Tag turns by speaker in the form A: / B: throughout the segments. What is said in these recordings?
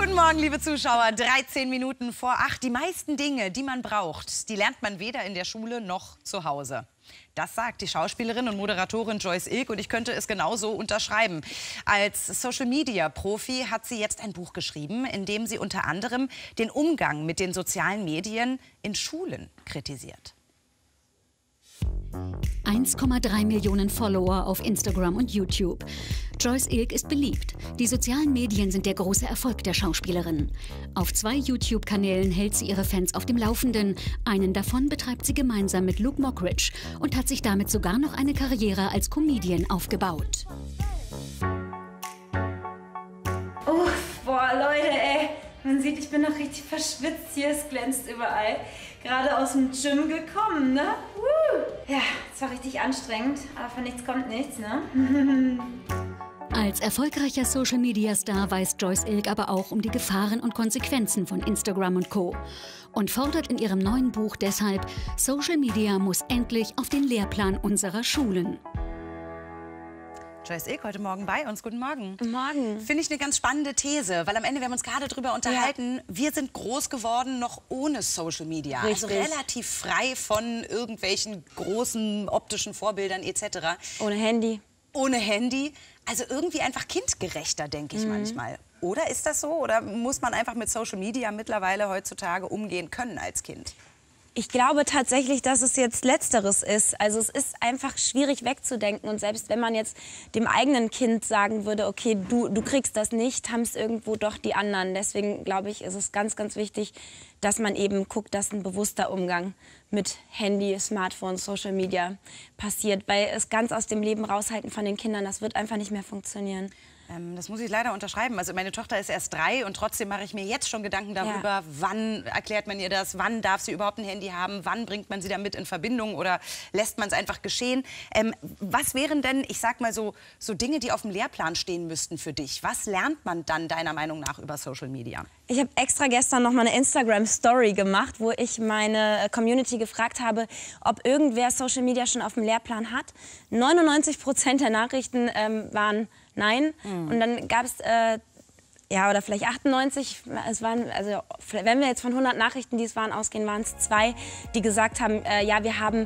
A: Guten Morgen, liebe Zuschauer. 13 Minuten vor 8. Die meisten Dinge, die man braucht, die lernt man weder in der Schule noch zu Hause. Das sagt die Schauspielerin und Moderatorin Joyce Ilk und ich könnte es genauso unterschreiben. Als Social-Media-Profi hat sie jetzt ein Buch geschrieben, in dem sie unter anderem den Umgang mit den sozialen Medien in Schulen kritisiert.
B: 1,3 Millionen Follower auf Instagram und YouTube. Joyce Ilk ist beliebt. Die sozialen Medien sind der große Erfolg der Schauspielerin. Auf 2 YouTube-Kanälen hält sie ihre Fans auf dem Laufenden. Einen davon betreibt sie gemeinsam mit Luke Mockridge und hat sich damit sogar noch eine Karriere als Comedian aufgebaut.
C: Oh, boah, Leute, ey. Man sieht, ich bin noch richtig verschwitzt hier. Es glänzt überall. Gerade aus dem Gym gekommen, ne? Ja, es war richtig anstrengend, aber von nichts kommt nichts, ne?
B: Als erfolgreicher Social-Media-Star weiß Joyce Ilk aber auch um die Gefahren und Konsequenzen von Instagram und Co. und fordert in ihrem neuen Buch deshalb, Social Media muss endlich auf den Lehrplan unserer Schulen.
A: Joyce Ilk heute Morgen bei uns. Guten Morgen.
C: Guten Morgen.
A: Finde ich eine ganz spannende These, weil am Ende, wir haben uns gerade darüber unterhalten, wir sind groß geworden noch ohne Social Media.
C: Richtig.
A: Also relativ frei von irgendwelchen großen optischen Vorbildern etc.
C: Ohne Handy.
A: Ohne Handy. Also irgendwie einfach kindgerechter, denke ich manchmal. Oder ist das so? Oder muss man einfach mit Social Media mittlerweile heutzutage umgehen können als Kind?
C: Ich glaube tatsächlich, dass es jetzt Letzteres ist. Also es ist einfach schwierig wegzudenken. Und selbst wenn man jetzt dem eigenen Kind sagen würde, okay, du kriegst das nicht, haben es irgendwo doch die anderen. Deswegen glaube ich, ist es ganz, ganz wichtig, dass man eben guckt, dass ein bewusster Umgang mit Handy, Smartphone, Social Media passiert. Weil es ganz aus dem Leben raushalten von den Kindern, das wird einfach nicht mehr funktionieren.
A: Das muss ich leider unterschreiben. Also meine Tochter ist erst 3 und trotzdem mache ich mir jetzt schon Gedanken darüber, wann erklärt man ihr das, wann darf sie überhaupt ein Handy haben, wann bringt man sie damit in Verbindung oder lässt man es einfach geschehen. Was wären denn, ich sag mal so Dinge, die auf dem Lehrplan stehen müssten für dich? Was lernt man dann deiner Meinung nach über Social Media?
C: Ich habe extra gestern noch mal eine Instagram-Story gemacht, wo ich meine Community gefragt habe, ob irgendwer Social Media schon auf dem Lehrplan hat. 99% der Nachrichten waren nein. Und dann gab es, ja, oder vielleicht 98, es waren, also wenn wir jetzt von 100 Nachrichten, die es waren, ausgehen, waren es 2, die gesagt haben, ja, wir haben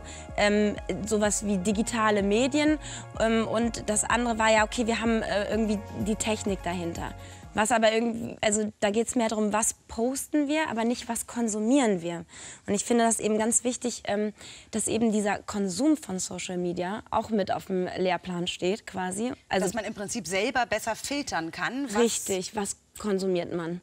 C: sowas wie digitale Medien. Und das andere war ja, okay, wir haben irgendwie die Technik dahinter. Was aber irgendwie, also da geht es mehr darum, was posten wir, aber nicht, was konsumieren wir. Und ich finde das eben ganz wichtig, dass eben dieser Konsum von Social Media auch mit auf dem Lehrplan steht, quasi. Also,
A: dass man im Prinzip selber besser filtern kann.
C: Richtig, was konsumiert man?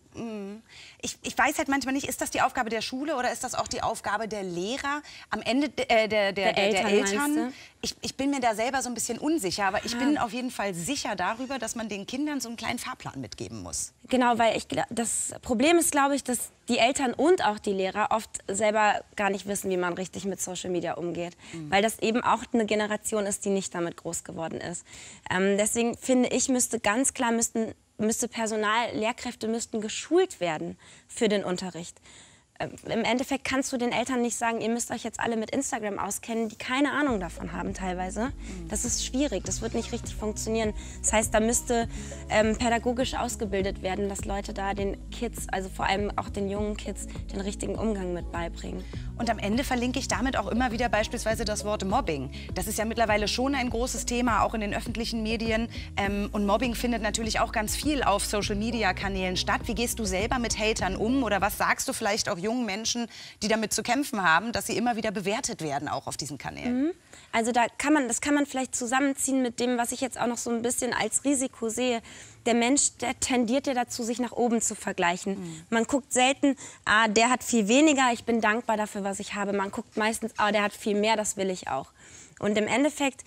A: Ich weiß halt manchmal nicht, ist das die Aufgabe der Schule oder ist das auch die Aufgabe der Lehrer? Am Ende der Eltern? Ich bin mir da selber so ein bisschen unsicher, aber ich bin auf jeden Fall sicher darüber, dass man den Kindern so einen kleinen Fahrplan mitgeben muss.
C: Genau, weil das Problem ist, glaube ich, dass die Eltern und auch die Lehrer oft selber gar nicht wissen, wie man richtig mit Social Media umgeht. Weil das eben auch eine Generation ist, die nicht damit groß geworden ist. Deswegen finde ich, müsste ganz klar, Personal, Lehrkräfte müssten geschult werden für den Unterricht. Im Endeffekt kannst du den Eltern nicht sagen, ihr müsst euch jetzt alle mit Instagram auskennen, die keine Ahnung davon haben teilweise. Das ist schwierig, das wird nicht richtig funktionieren. Das heißt, da müsste pädagogisch ausgebildet werden, dass Leute da den Kids, also vor allem auch den jungen Kids, den richtigen Umgang mit beibringen.
A: Und am Ende verlinke ich damit auch immer wieder beispielsweise das Wort Mobbing. Das ist ja mittlerweile schon ein großes Thema, auch in den öffentlichen Medien. Und Mobbing findet natürlich auch ganz viel auf Social-Media-Kanälen statt. Wie gehst du selber mit Hatern um? Oder was sagst du vielleicht auch jungen Menschen, die damit zu kämpfen haben, dass sie immer wieder bewertet werden, auch auf diesen Kanälen?
C: Also das kann man vielleicht zusammenziehen mit dem, was ich jetzt auch noch so ein bisschen als Risiko sehe. Der Mensch, der tendiert ja dazu, sich nach oben zu vergleichen. Man guckt selten, der hat viel weniger, ich bin dankbar dafür, was ich habe. Man guckt meistens, der hat viel mehr, das will ich auch. Und im Endeffekt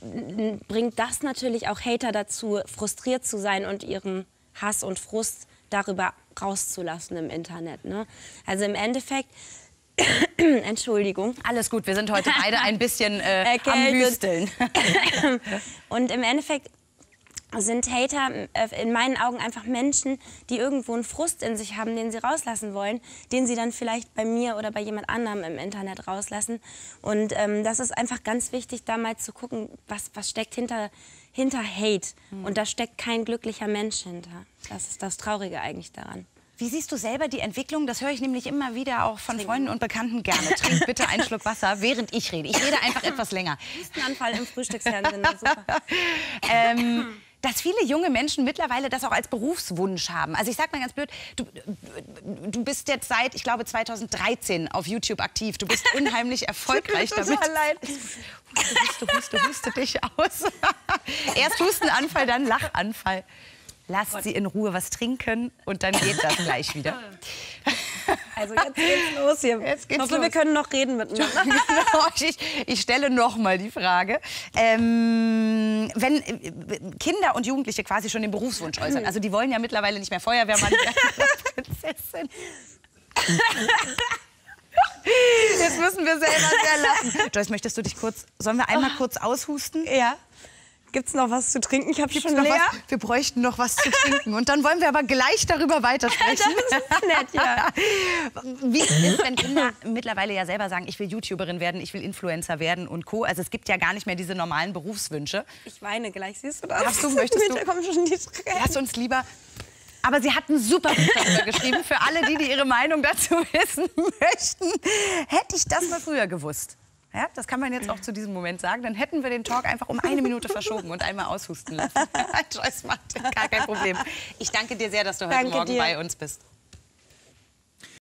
C: bringt das natürlich auch Hater dazu, frustriert zu sein und ihren Hass und Frust darüber rauszulassen im Internet. Ne? Also im Endeffekt, Entschuldigung.
A: Alles gut, wir sind heute beide ein bisschen am Hüsteln.
C: Und im Endeffekt sind Hater in meinen Augen einfach Menschen, die irgendwo einen Frust in sich haben, den sie rauslassen wollen, den sie dann vielleicht bei mir oder bei jemand anderem im Internet rauslassen. Und das ist einfach ganz wichtig, da mal zu gucken, was steckt hinter hinter Hate. Und da steckt kein glücklicher Mensch hinter. Das ist das Traurige eigentlich daran.
A: Wie siehst du selber die Entwicklung? Das höre ich nämlich immer wieder auch von Freunden und Bekannten gerne. Trink bitte einen Schluck Wasser, während ich rede. Ich rede einfach etwas länger.
C: Hustenanfall im Frühstücksfernsehen, super.
A: Dass viele junge Menschen mittlerweile das auch als Berufswunsch haben. Also ich sag mal ganz blöd, du bist jetzt seit, ich glaube, 2013 auf YouTube aktiv. Du bist unheimlich erfolgreich damit. Huste dich aus. Erst Hustenanfall, dann Lachanfall. Lasst sie in Ruhe was trinken und dann geht das gleich wieder.
C: Also jetzt geht's los hier. Ich hoffe, wir können noch reden miteinander.
A: Ich stelle noch mal die Frage. Wenn Kinder und Jugendliche quasi schon den Berufswunsch äußern, also die wollen ja mittlerweile nicht mehr Feuerwehrmann, Prinzessin. Jetzt müssen wir selber sehr lachen. Joyce, möchtest du dich kurz, sollen wir einmal kurz aushusten?
C: Ja. Gibt's noch was zu trinken? Ich habe schon leer.
A: Wir bräuchten noch was zu trinken. Und dann wollen wir aber gleich darüber weitersprechen.
C: Das ist nett, ja.
A: Wie es ist, wenn Kinder mittlerweile ja selber sagen, ich will YouTuberin werden, ich will Influencer werden und Co. Also es gibt ja gar nicht mehr diese normalen Berufswünsche.
C: Ich weine gleich, siehst du das?
A: Möchtest du?
C: Da kommen schon die Tränen.
A: Lass uns lieber... Aber sie hat ein super Buch darüber geschrieben. Für alle, die ihre Meinung dazu wissen möchten, hätte ich das mal früher gewusst. Ja, das kann man jetzt auch zu diesem Moment sagen. Dann hätten wir den Talk einfach um 1 Minute verschoben und einmal aushusten lassen. Joyce macht gar kein Problem. Ich danke dir sehr, dass du heute Morgen bei uns bist.